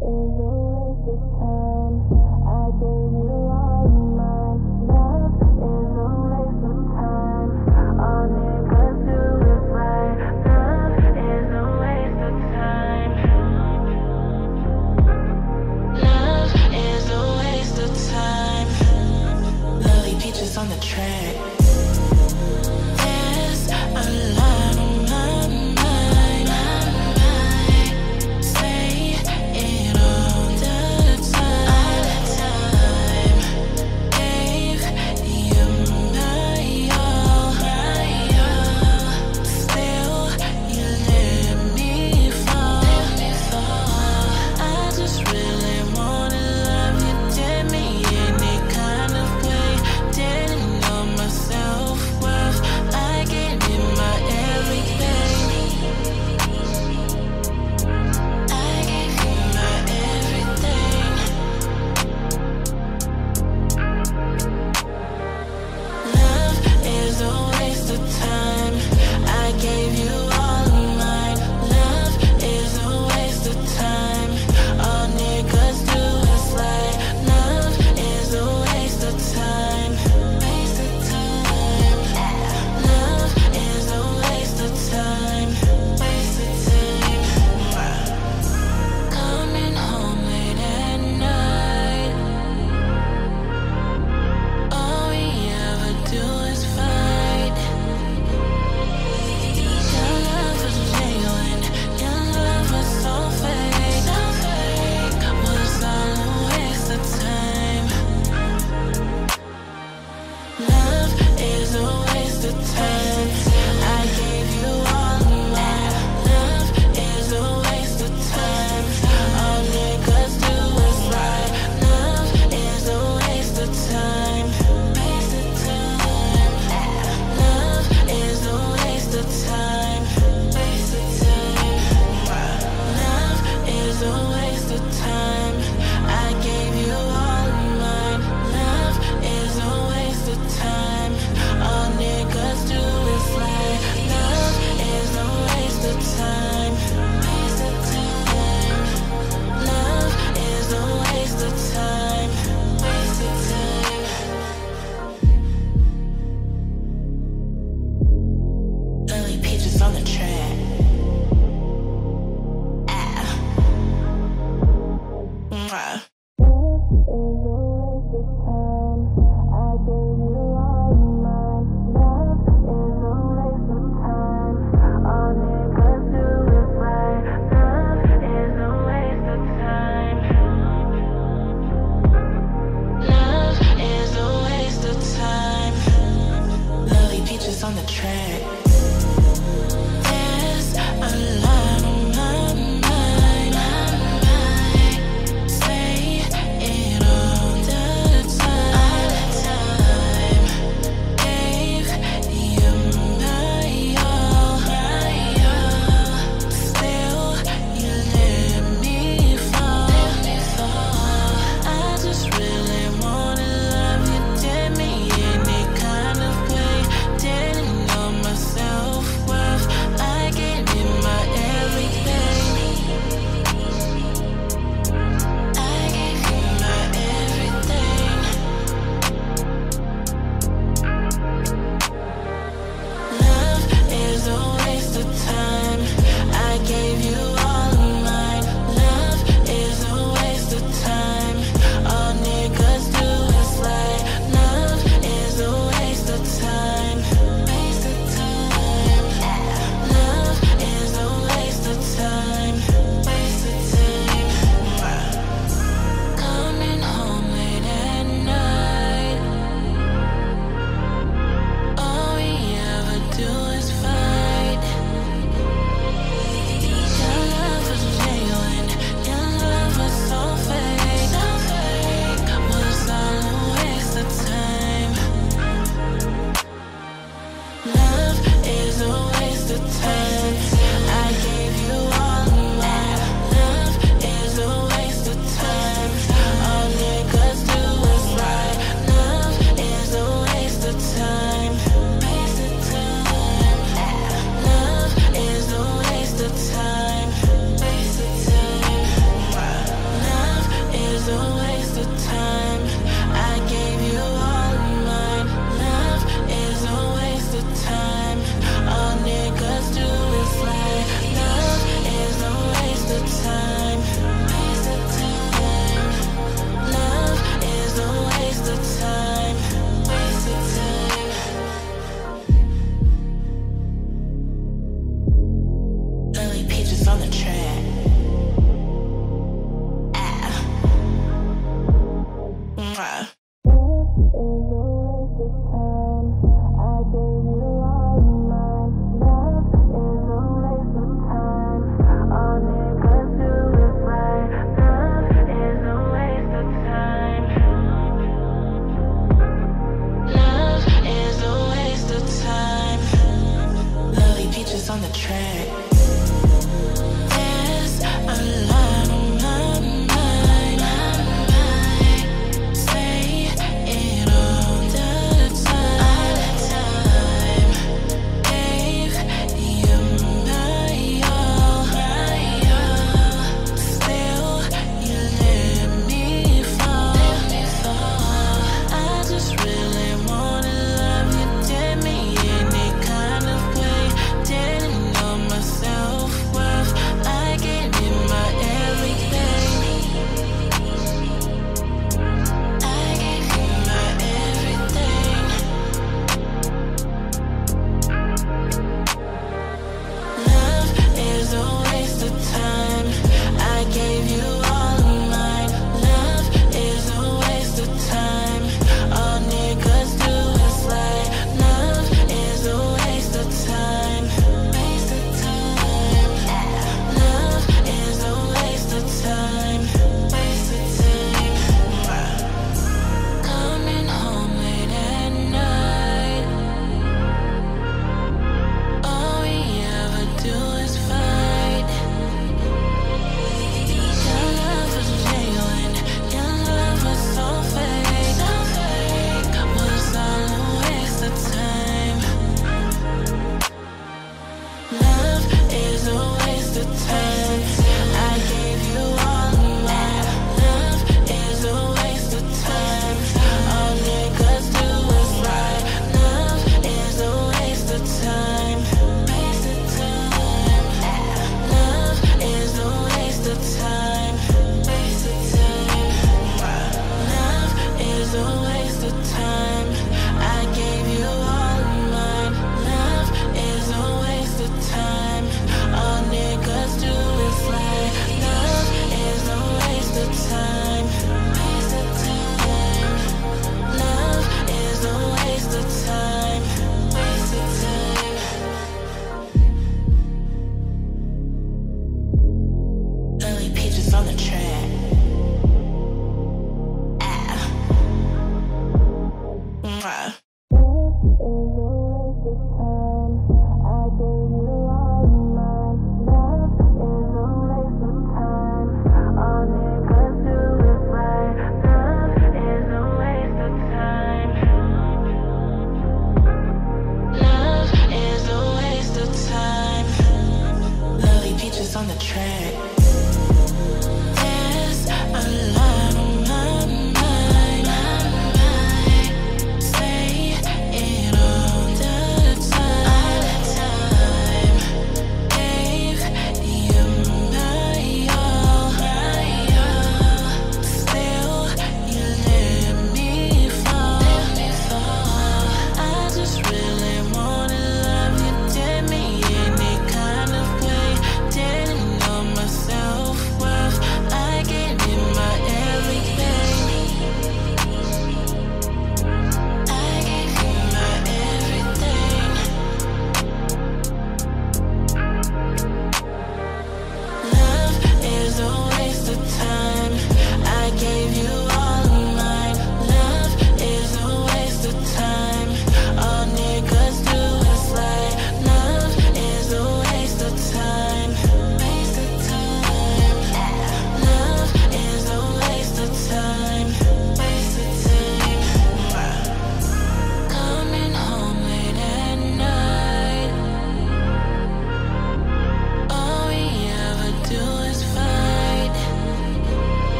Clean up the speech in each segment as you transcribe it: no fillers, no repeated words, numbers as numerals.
On the track, there's a lot on my mind. Say it all the time. Gave you my all. Still, you let me fall. I just really wanna love you, damn me any kind of way. Didn't know myself.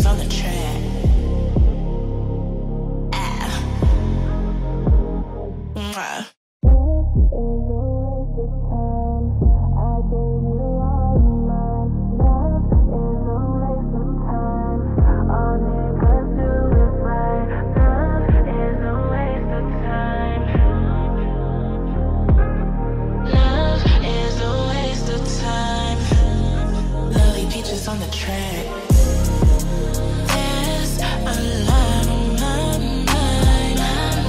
on the track. Mwah. On the track. There's a lot on my mind.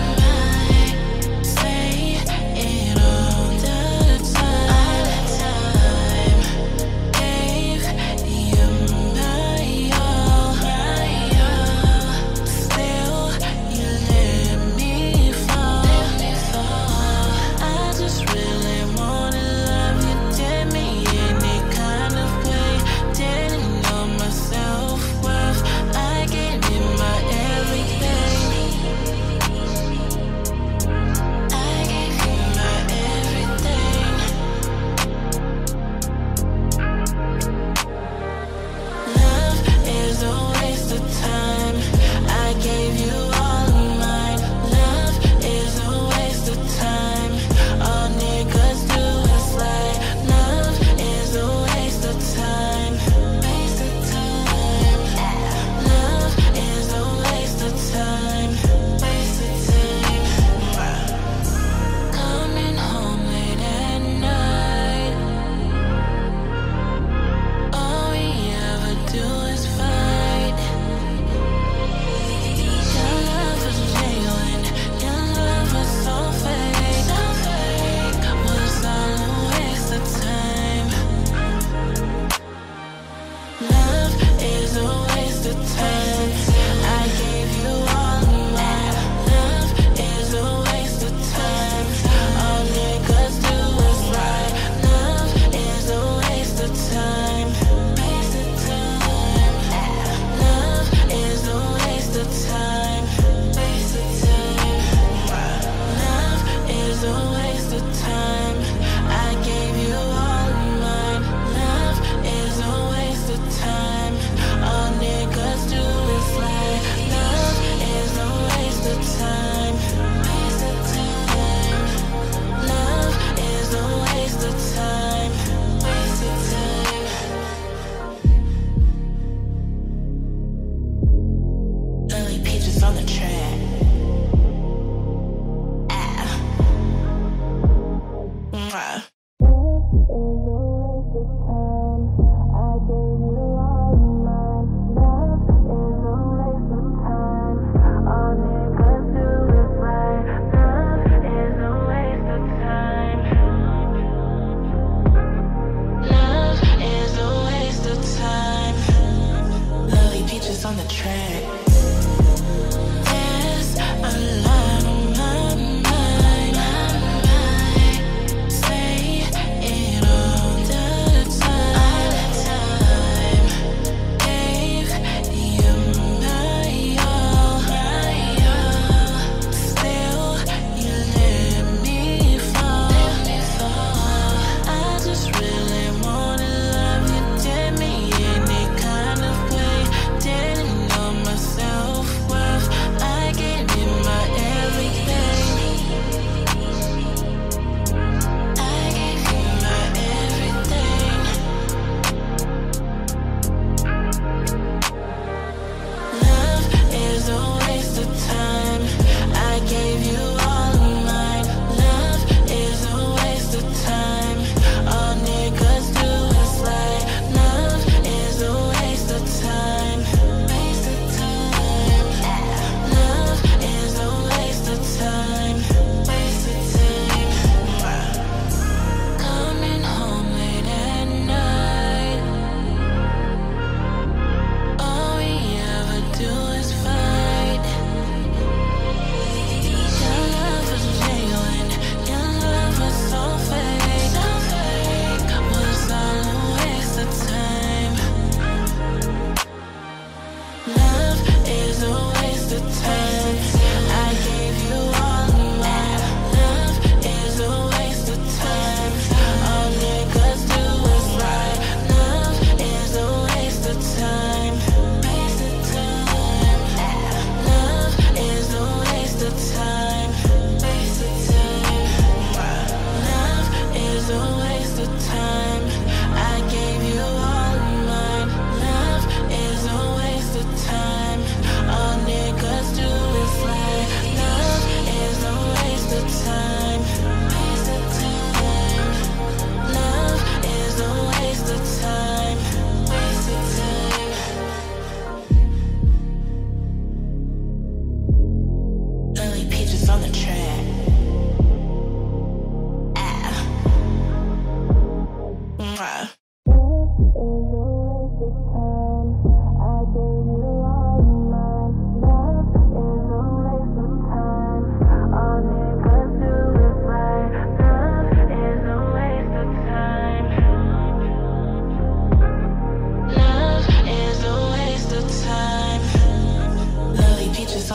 Say it all the time. Gave you my all. Still, you let me fall. I just really wanna love you. Did me any kind of way. Didn't know my self-worth. I gave you my everything. I gave you my everything. Love is a waste of time. I gave you all of mine. Love is a waste of time. All niggas do is lie. Love is a waste of time. Waste of time. Love is a waste of time. Waste of time. Coming home late at night. All we ever do is fight. Your love was genuine. Your love was so fake. So fake. Was all a waste of time. Love is a waste of time. I gave you all of mine. Love is a waste of time. All niggas do is lie. Love is a waste of time. Waste of time. Love is a waste of time. Waste of time. Love is a waste of time. I gave you all of mine. Love is a waste of time. All niggas do is lie. Love is a waste of time. Waste of time. Love is a waste of time. Waste of time. Early peaches on the track. Mwah. Love is a waste of time. Lily peaches on the track. There's a lot on my mind. Say it all the time. Gave you my all. Still, you let me fall. I just really wanna love you. Did me any kind of way. Didn't know myself.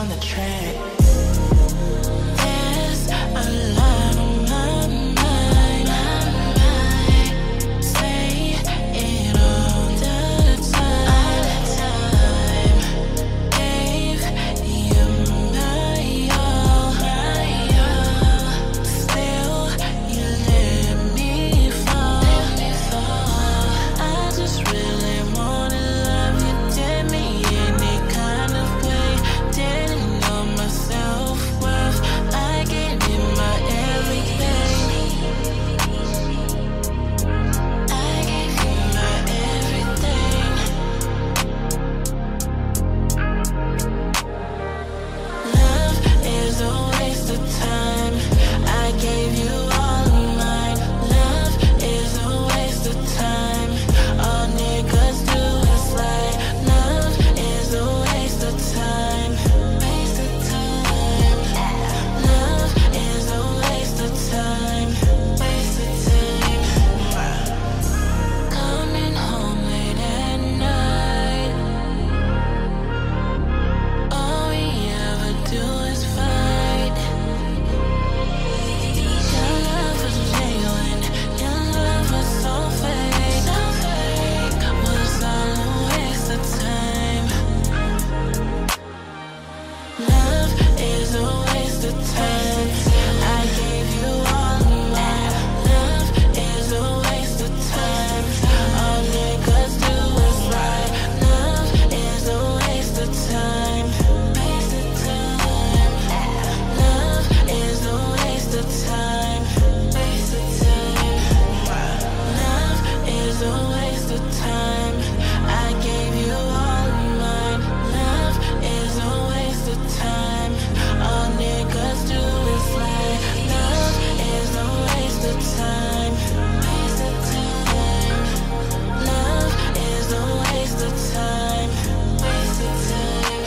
on the track. There's a lot on my mind. Say it all the time. Gave you my all. Still, you let me fall. I just really wanna love you, did me any kind of way. Didn't know my self-worth. I gave you my everything. I gave you my everything. Love is a waste of time. I gave you all of mine. Love is a waste of time. All niggas do is lie. Love is a waste of time. Waste of time. Love is a waste of time. Waste of time. Coming home late at night. All we ever do is fight. Your love was genuine. Your love was so fake. Was all a waste of time. Love is a waste of time. I gave you all of mine. Love is a waste of time. All niggas do is lie. Love is a waste of time. Waste of time. Love is a waste of time. Waste of time. Love is a waste of time. I gave you all of mine. Love is a waste of time. All niggas do is lie. Love is a waste of time. Waste of time. Love is a waste of time. Waste of time.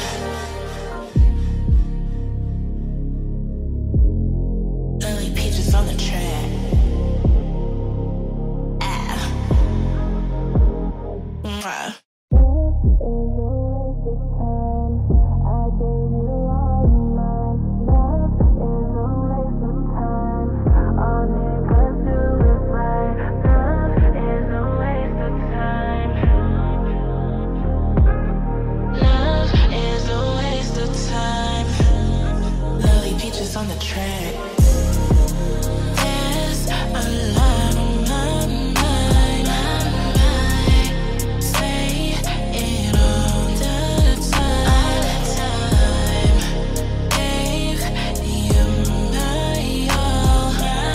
Early peaches on the track. Mwah. On the track. There's a lot on my mind. Say it all the time. Gave you my all.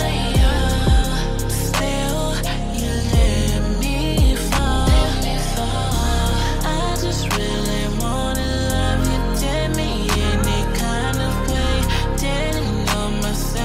Still, you let me fall. I just really wanna love you, did me any kind of way. Didn't know myself.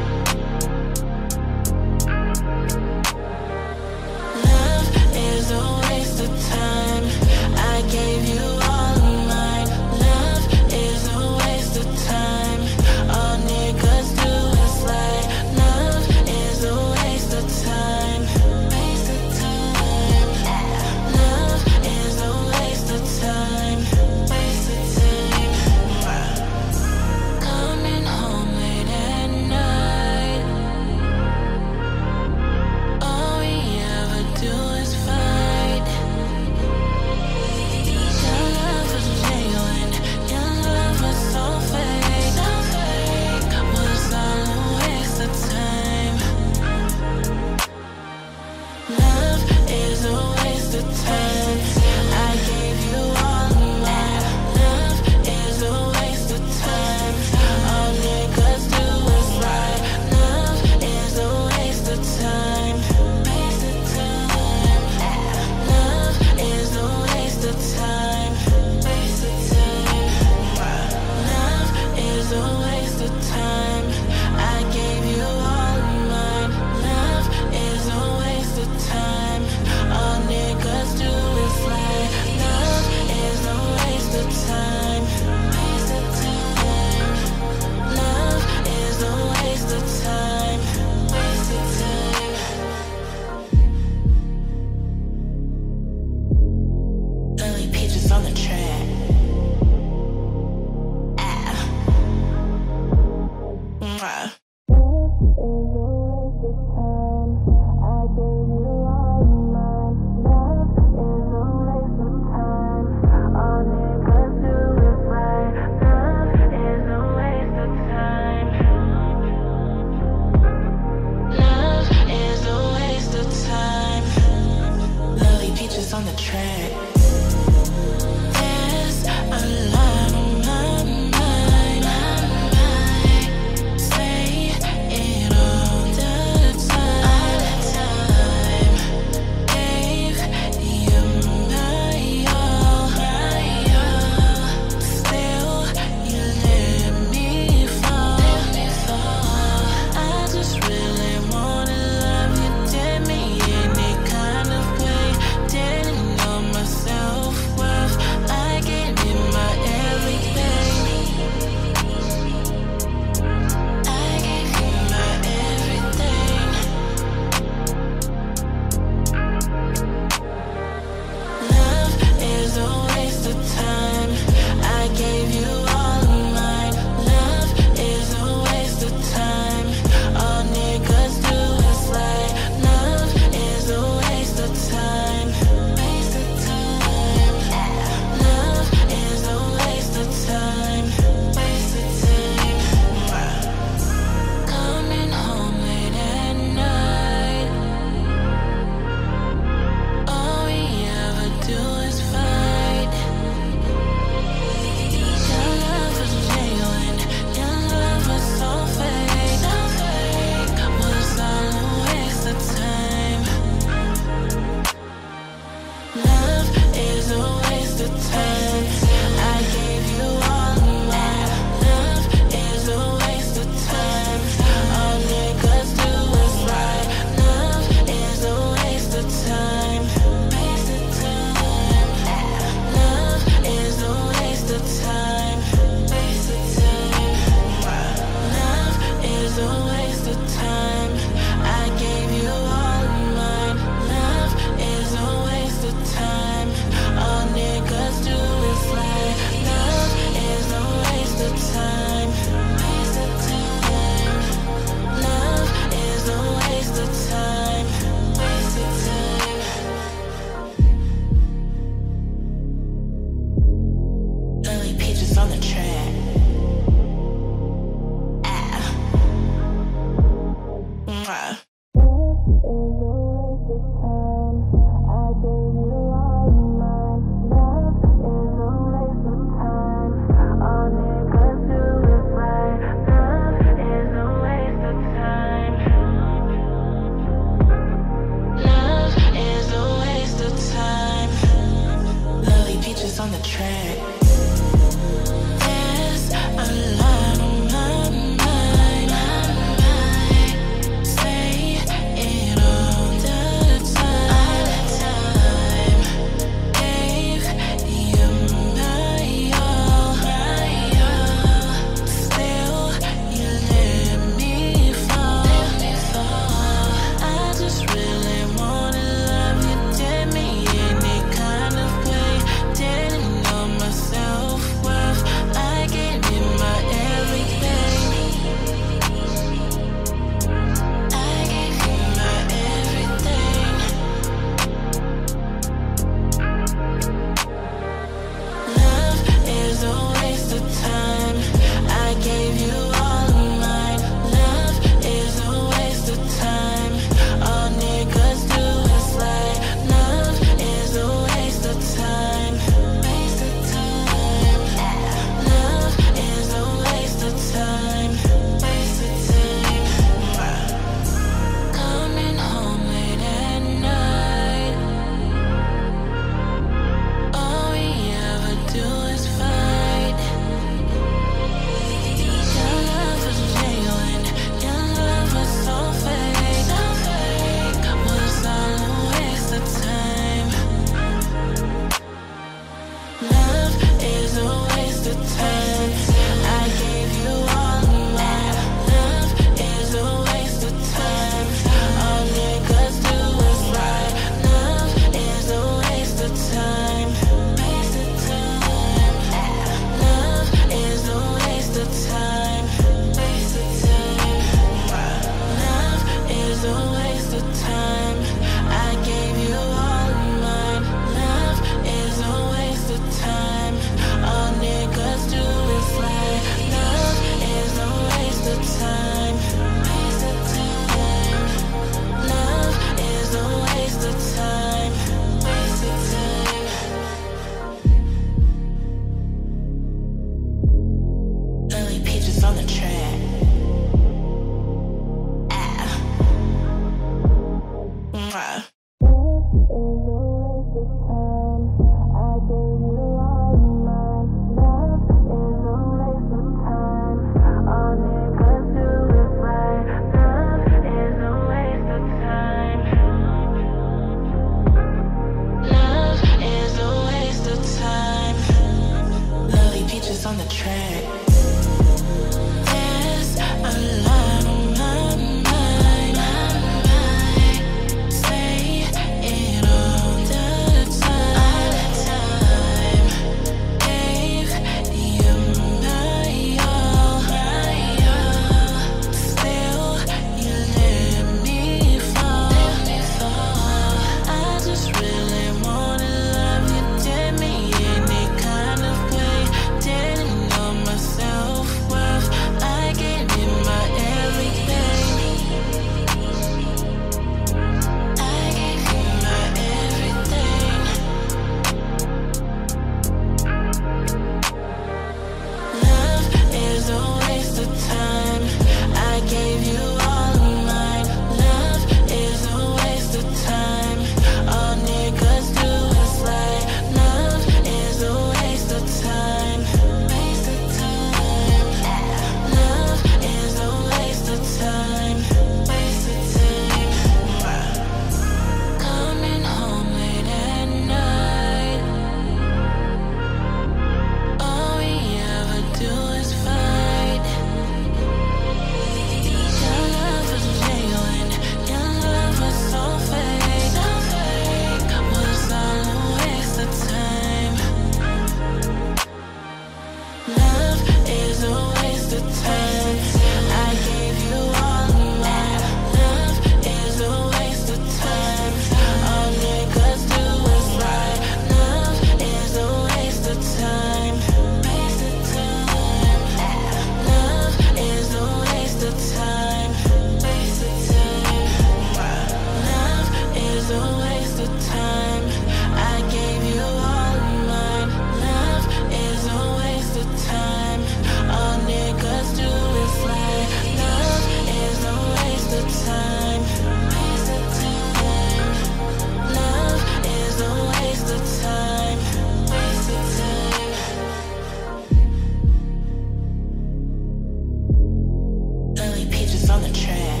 Peaches on the track.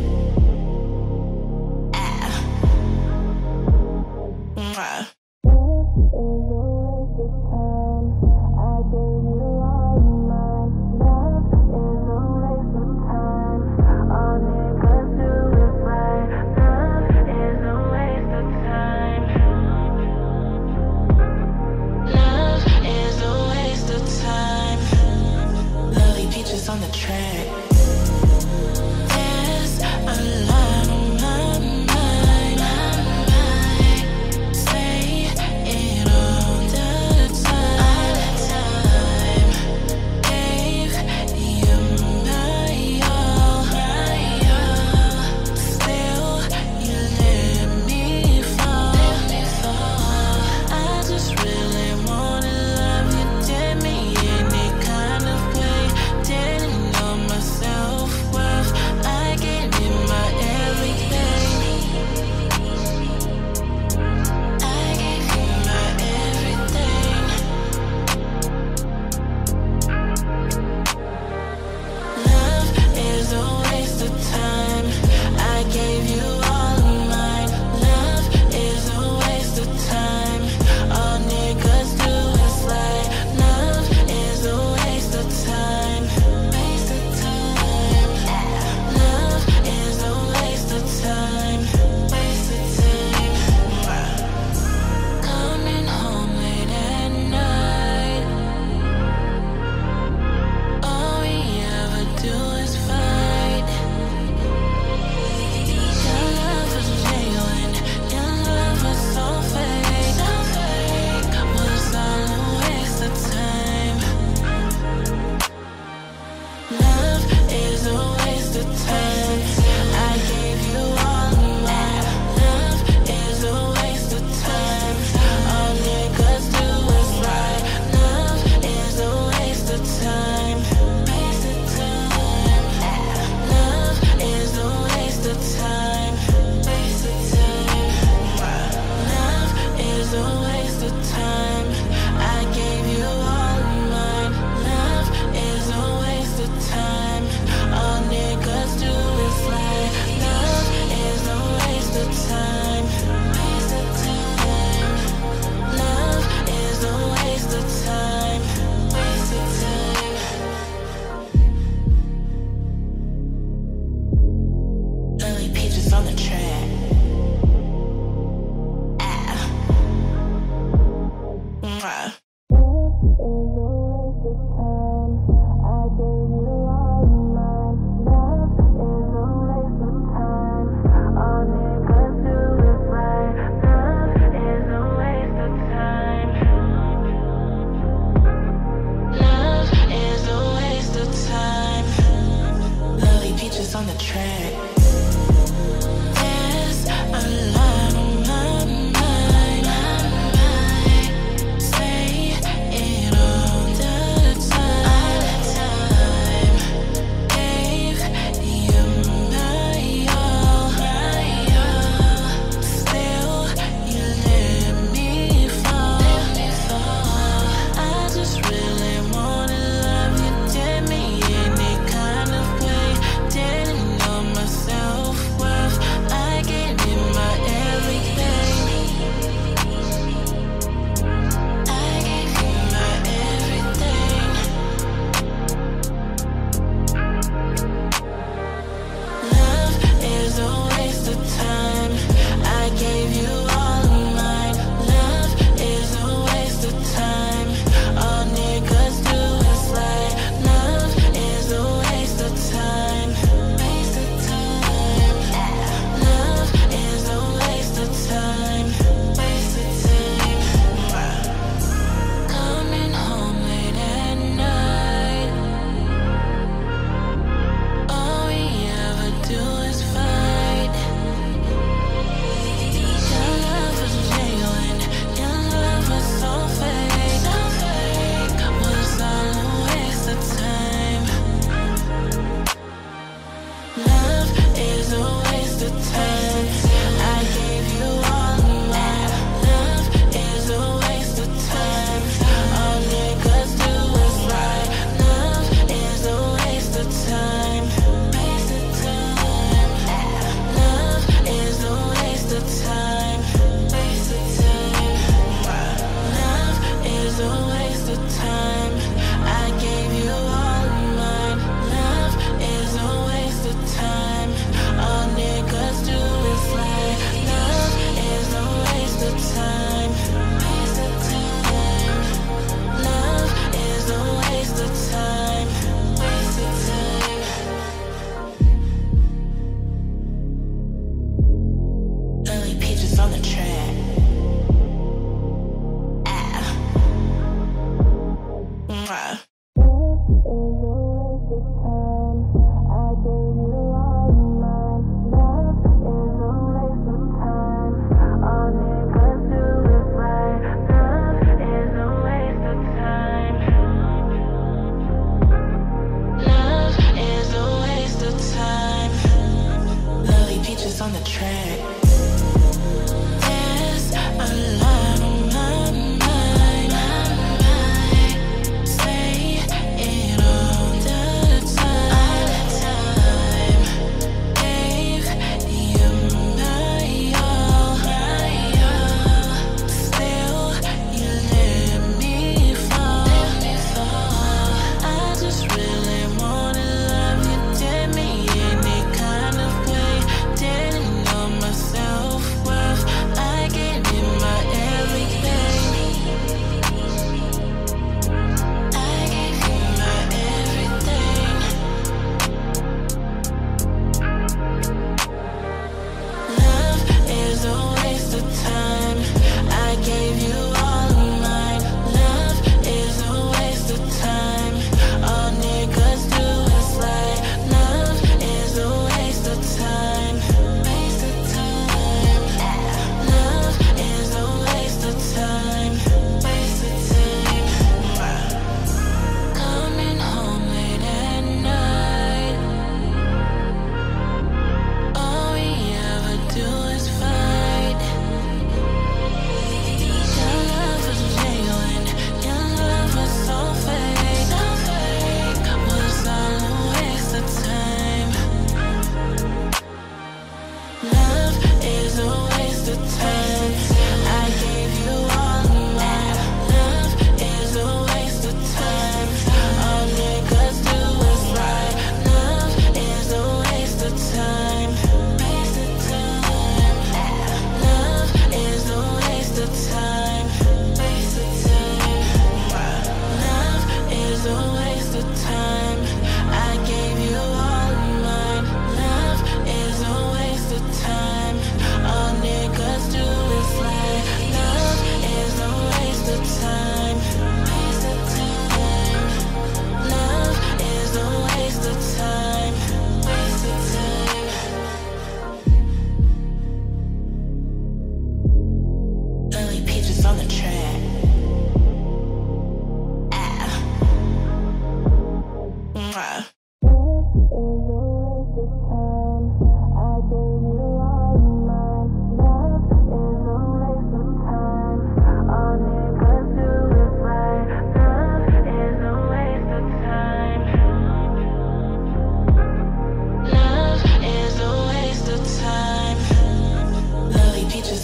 Mwah. On the track. There's a lot on my mind. Say it all the time. Gave you my all. Still, you let me fall. I just really wanna love you, damn me any kind of way. Didn't know my self-worth. I gave you my everything. I gave you my everything. Love is a waste of time. I gave you all of mine. Love is a waste of time. All niggas do is lie. Love is a waste of time. Waste of time. Love is a waste of time. Waste of time. Coming home late at night. All we ever do is fight. Your love was genuine. Your love was so fake. Was all a waste of time. Love is a waste of time. I gave you all of mine. Love is a waste of time. All niggas do is lie. Love is a waste of time. Waste of time. Love is a waste of time. Waste of time. Love is a waste of time. I gave you all of mine. Love is a waste of time. All niggas do is lie. Love is a waste of time. Waste of time. Love is a waste of time. Waste of time. Lily Peaches on the track. Mwah. Love is a waste of time. Lily Peaches on the track. There's a lot on my mind. Say it all the time. Gave you my all. Still, you let me fall. I just really wanna love you, damn me any kind of way. Didn't know myself.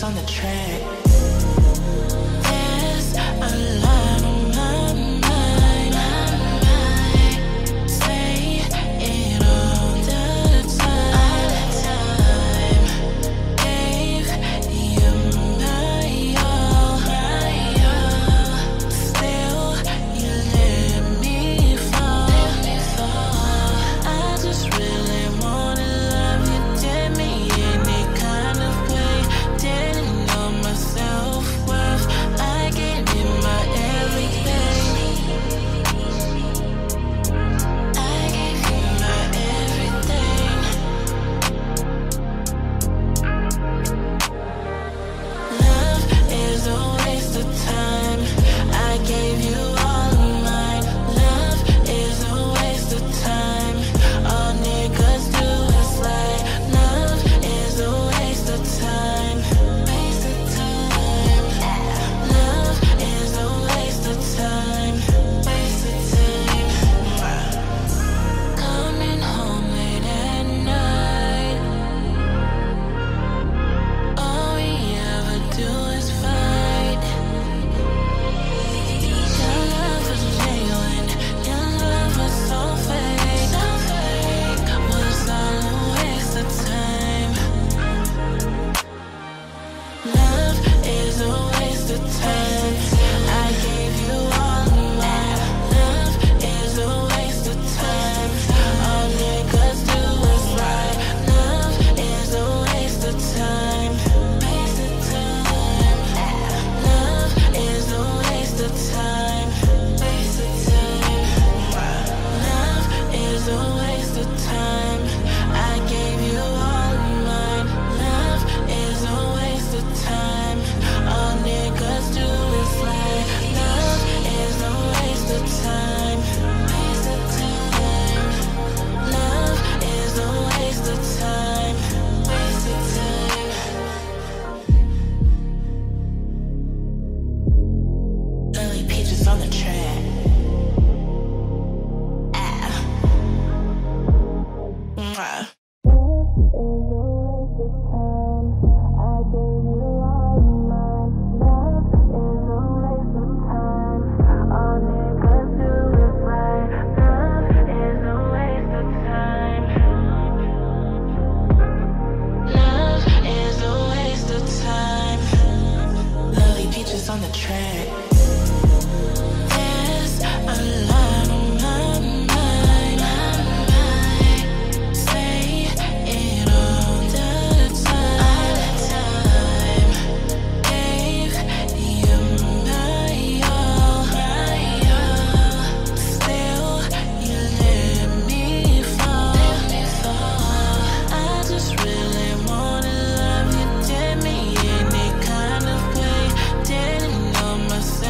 Peaches on the track. There's a lot on my mind. Say it all the time. Gave you my all. Still, you let me fall. I just really wanna love you, did me any kind of way. Didn't know my self-worth. I gave you my everything. I gave you my everything. Love is a waste of time. I gave you all of mine. Love is a waste of time. All niggas do is lie. Love is a waste of time. Waste of time. Love is a waste of time. Waste of time. Coming home late at night. All we ever do is fight. Your love was genuine. Your love was so fake. So fake. Was all a waste of time. Love is a waste of time. I gave you all of mine. Love is a waste of time. All niggas do is lie. Love is a waste of time. Waste of time. Love is a waste of time. Waste of time. Love is a waste of time. I gave you all of mine. Love is a waste of time. All niggas do is lie. Love is a waste of time. Waste of time. Love is a waste of time. Waste of time. Early Peaches on the track. Mwah. On the track. There's a lot on my mind. Say it all the time. Gave you my all. Still, you let me fall. I just really wanna love you, did me any kind of way. Didn't know myself.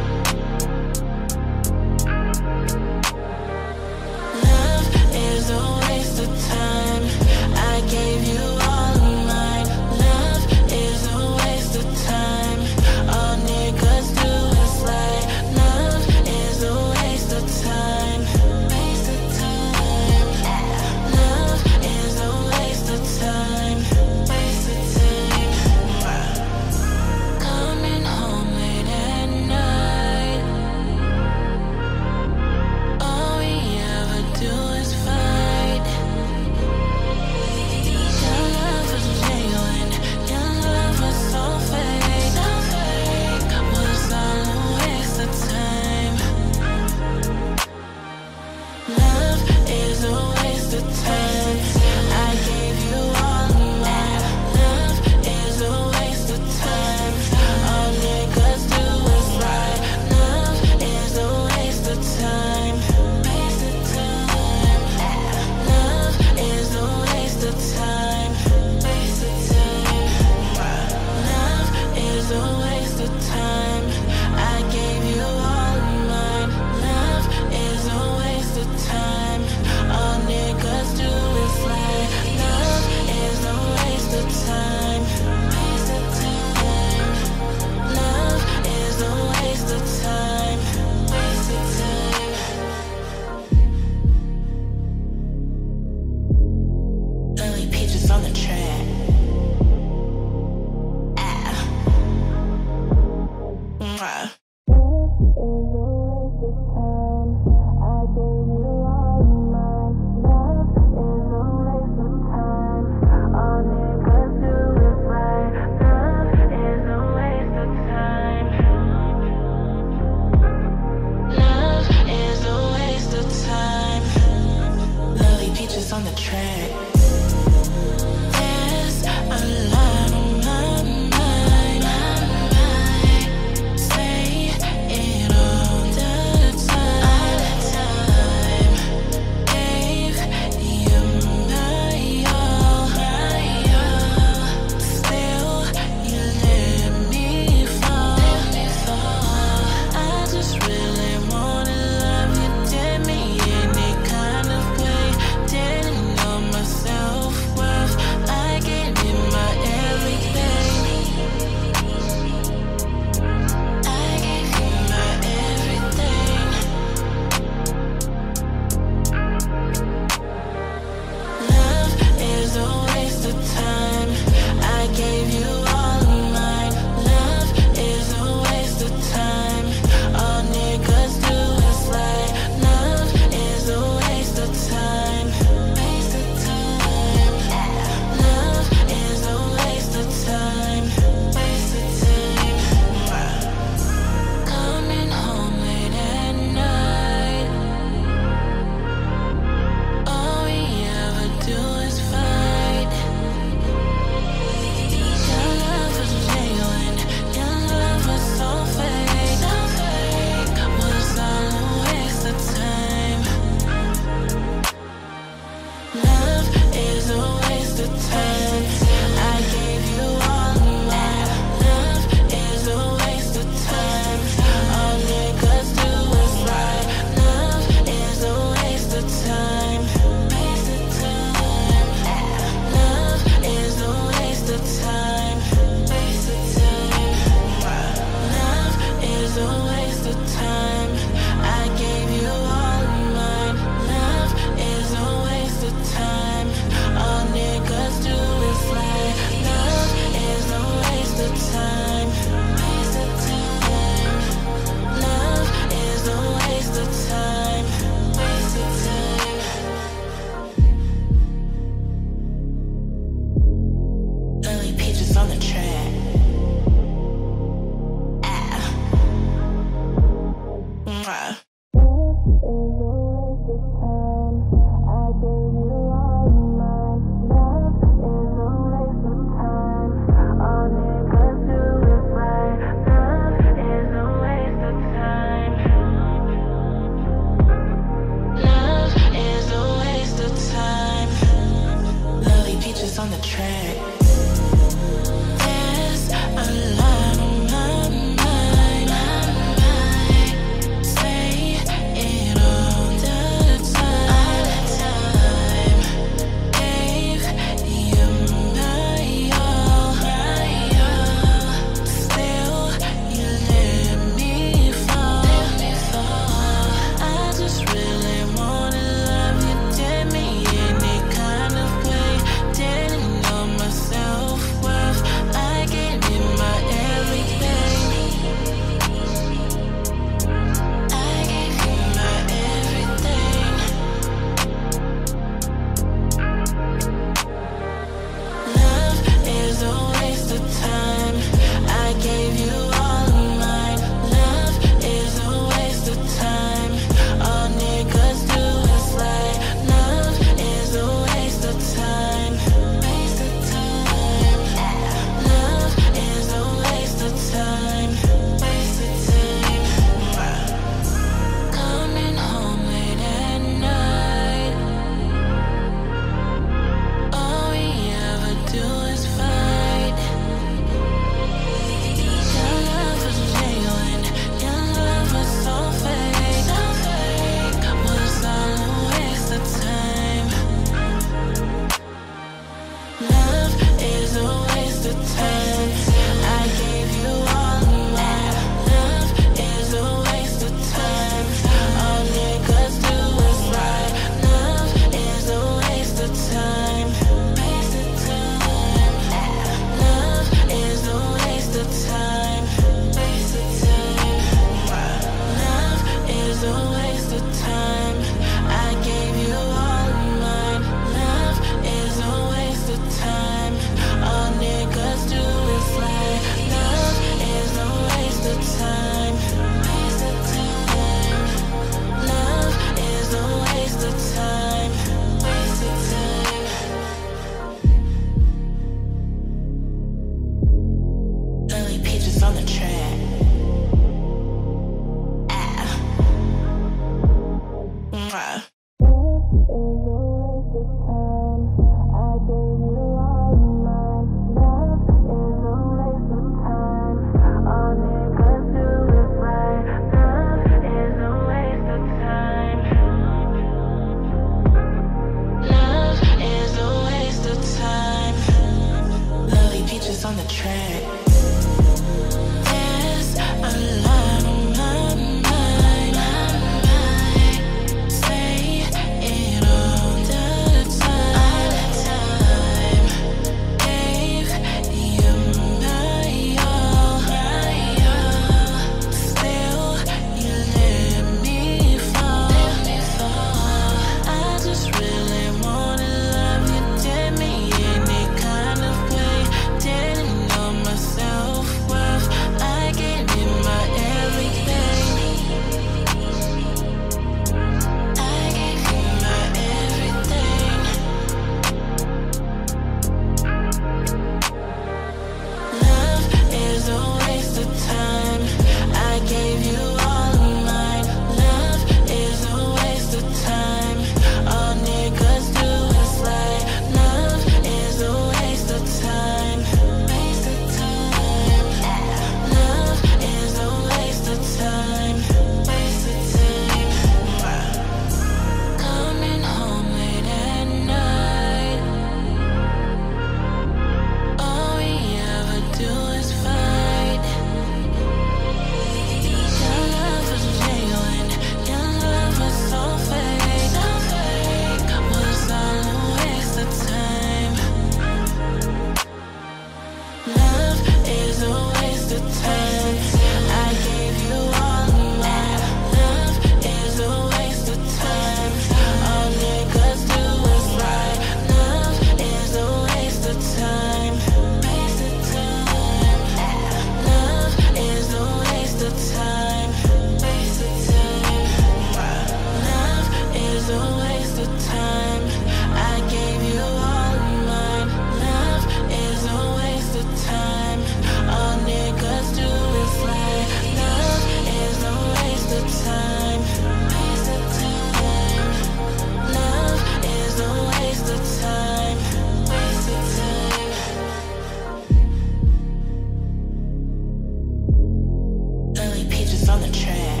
Peaches on the track.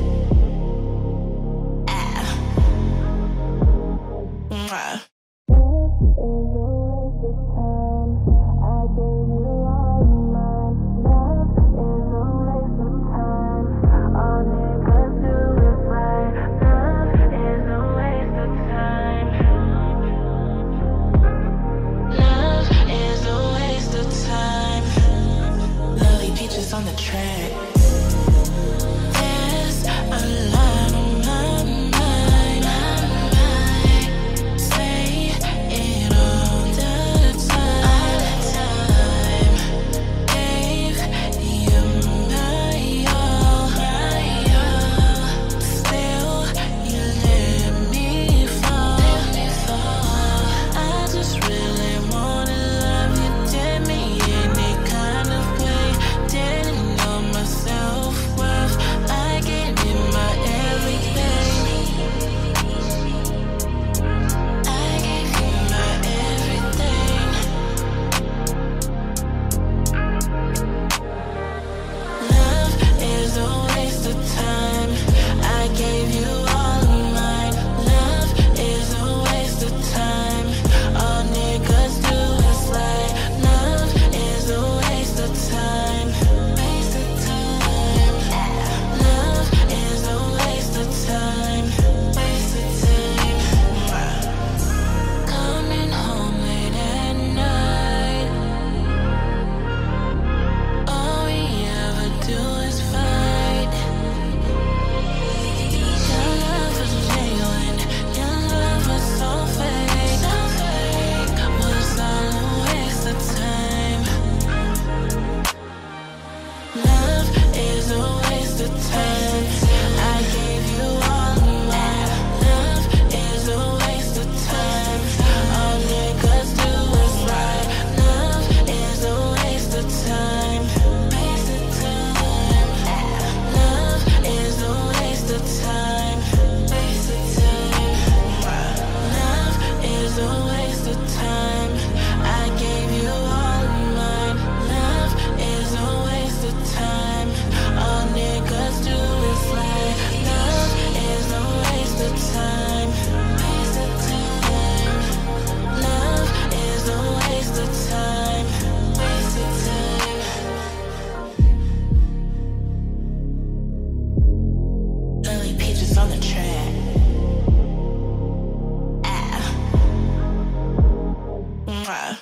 Mwah. On the track. There's a lot on my mind. Say it all the time. Gave you my all. Still, you let me fall. I just really wanna love you, damn me any kind of way. Didn't know my self-worth. I gave you my everything. I gave you my everything. Love is a waste of time. I gave you all of mine. Love is a waste of time. All niggas do is lie. Love is a waste of time. Waste of time. Love is a waste of time. Waste of time. Coming home late at night. All we ever do is fight. Your love was genuine. Your love was so fake. Was all a waste of time. Love is a waste of time. I gave you all of mine. Love is a waste of time. All niggas do is lie. Love is a waste of time. Waste of time. Love is a waste of time. Waste of time. Love is a waste of time. I gave you all of mine. Love is a waste of time. All niggas do is lie. Love is a waste of time. Waste of time. Love is a waste of time. Waste of time. Early Peaches on the track. Mwah.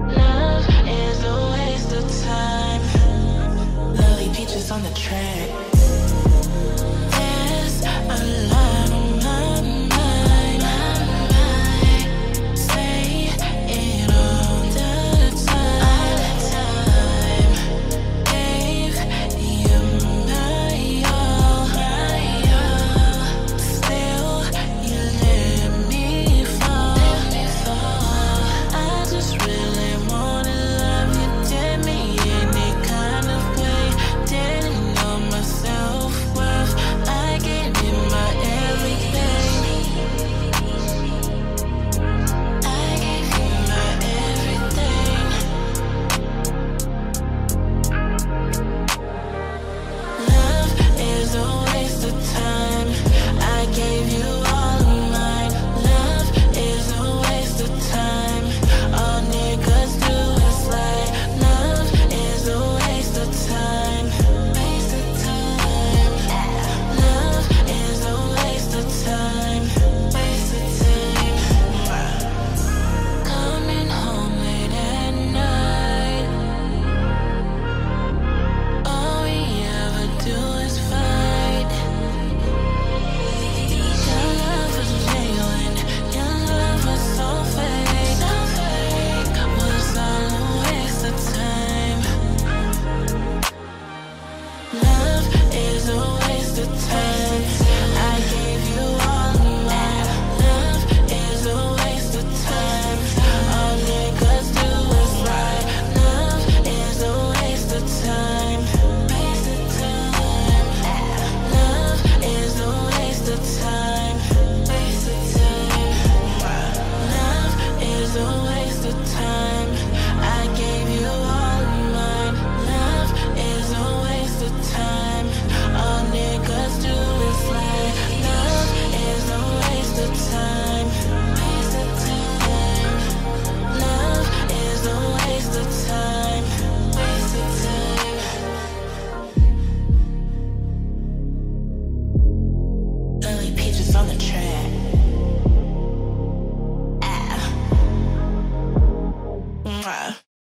On the track.